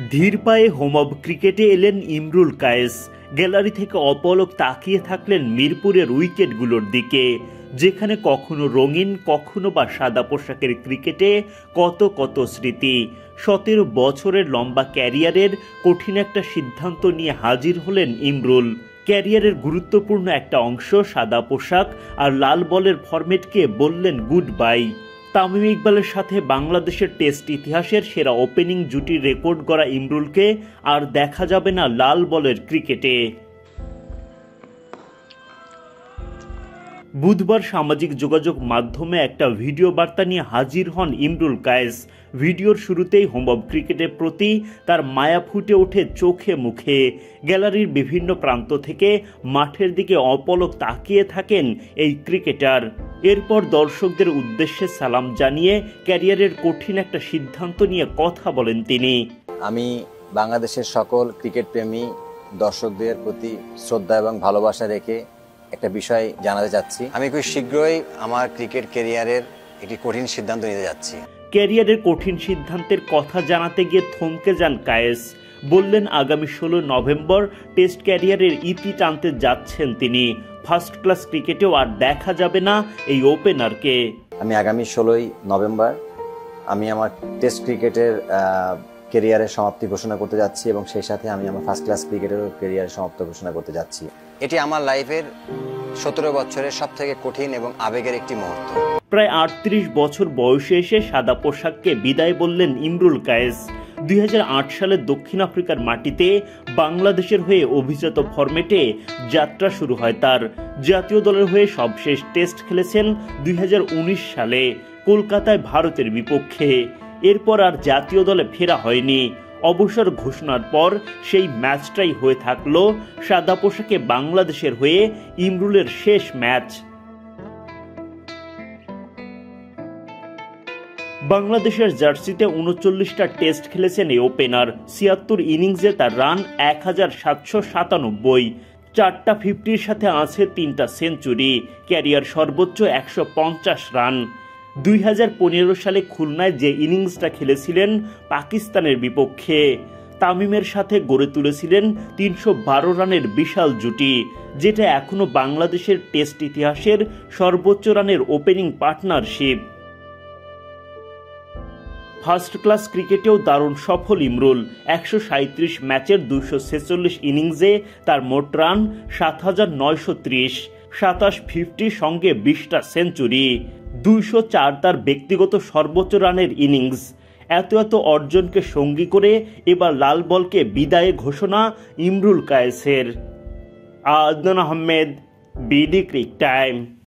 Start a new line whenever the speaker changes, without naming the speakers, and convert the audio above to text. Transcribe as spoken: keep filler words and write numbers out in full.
ধীর পায়ে home of ক্রিকেটে এলেন ইমরুল কায়েস। গ্যালারি থেকে অপলক তাকিয়ে থাকলেন মিরপুরের উইকেটগুলোর দিকে, যেখানে কখনো রঙিন কখনো বা সাদা পোশাকের ক্রিকেটে কত কত স্মৃতি। সতেরো বছরের লম্বা ক্যারিয়ারের কঠিন একটা সিদ্ধান্ত নিয়ে হাজির হলেন ইমরুল। ক্যারিয়ারের গুরুত্বপূর্ণ একটা অংশ সাদা পোশাক আর লাল বলের ফরম্যাটকে বললেন গুড বাই। তামিম ইকবালের সাথে বাংলাদেশের টেস্ট ইতিহাসের সেরা ওপেনিং জুটির রেকর্ড গড়া ইমরুলকে আর দেখা যাবে না লাল বলের ক্রিকেটে। বুধবার সামাজিক যোগাযোগ মাধ্যমে একটা ভিডিও বার্তা নিয়ে হাজির হন ইমরুল কায়েস। ভিডিওর শুরুতেই হোম অব ক্রিকেটের প্রতি তার মায়া ফুটে ওঠে চোখে মুখে। গ্যালারির বিভিন্ন প্রান্ত থেকে মাঠের দিকে অপলক তাকিয়ে থাকেন এই ক্রিকেটার। এরপর দর্শকদের উদ্দেশ্যে সালাম জানিয়ে ক্যারিয়ারের কঠিন একটা সিদ্ধান্ত নিয়ে কথা বলেন তিনি।
আমি বাংলাদেশের সকল ক্রিকেট প্রেমী দর্শকদের প্রতি শ্রদ্ধা এবং ভালোবাসা রেখে একটা বিষয় জানাতে চাচ্ছি। আমি খুব শীঘ্রই আমার ক্রিকেট ক্যারিয়ারের একটি কঠিন সিদ্ধান্ত নিতে যাচ্ছি।
ক্যারিয়ারের কঠিন সিদ্ধান্তের কথা জানাতে গিয়ে থমকে যান কায়েস। বললেন আগামী ষোলো নভেম্বর টেস্ট ক্যারিয়ারের ইতি টানতে যাচ্ছেন তিনি। ফার্স্ট ক্লাস ক্রিকেটেও আর দেখা যাবে না এই ওপেনারকে।
আমি আগামী ষোলোই নভেম্বর আমি আমার টেস্ট ক্রিকেটের ক্যারিয়ারের সমাপ্তি ঘোষণা করতে যাচ্ছি এবং সেই সাথে আমি আমার ফার্স্ট ক্লাস ক্রিকেটেরও ক্যারিয়ারের সমাপ্তি ঘোষণা করতে যাচ্ছি। এটি আমার লাইফের সতেরো বছরের সব থেকে কঠিন এবং আবেগের একটি মুহূর্ত।
প্রায় আটত্রিশ বছর বয়সে এসে সাদা পোশাককে বিদায় বললেন ইমরুল কায়েস। দুই হাজার আট সালে দক্ষিণ আফ্রিকার মাটিতে বাংলাদেশের হয়ে অভিজাত ফরম্যাটে যাত্রা শুরু হয় তার। জাতীয় দলের হয়ে সবশেষ টেস্ট খেলেছেন দুই হাজার উনিশ সালে কলকাতায় ভারতের বিপক্ষে। এরপর আর জাতীয় দলে ফেরা হয়নি। অবসর ঘোষণার পর সেই ম্যাচটাই হয়ে থাকলো সাদা পোশাকে বাংলাদেশের হয়ে ইমরুলের শেষ ম্যাচ। বাংলাদেশের জার্সিতে উনচল্লিশটা টেস্ট খেলেছেন এই ওপেনার। ছিয়াত্তর ইনিংসে তার রান এক হাজার সাতশো সাতানব্বই। চারটা ফিফটির সাথে আছে তিনটা সেঞ্চুরি। ক্যারিয়ার সর্বোচ্চ একশো পঞ্চাশ রান। দুই হাজার পনেরো সালে খুলনায় যে ইনিংসটা খেলেছিলেন পাকিস্তানের বিপক্ষে, তামিমের সাথে গড়ে তুলেছিলেন তিনশো বারো রানের বিশাল জুটি, যেটা এখনো বাংলাদেশের টেস্ট ইতিহাসের সর্বোচ্চ রানের ওপেনিং পার্টনারশিপ। ফার্স্ট ক্লাস ক্রিকেটেও দারুণ সফল ইমরুল। একশো সাঁত্রিশ ম্যাচের দুইশো ছেচল্লিশ ইনিংসে তার মোট রান সাত হাজার নয়শো ত্রিশ। সাতাশ ফিফটির সঙ্গে বিশটা সেঞ্চুরি। দুইশো চার তার ব্যক্তিগত সর্বোচ্চ রানের ইনিংস। এত এত অর্জনকে সঙ্গী করে এবার লাল বলকে বিদায়ে ঘোষণা ইমরুল কায়েসের। Adnan Ahmed, BD cric time.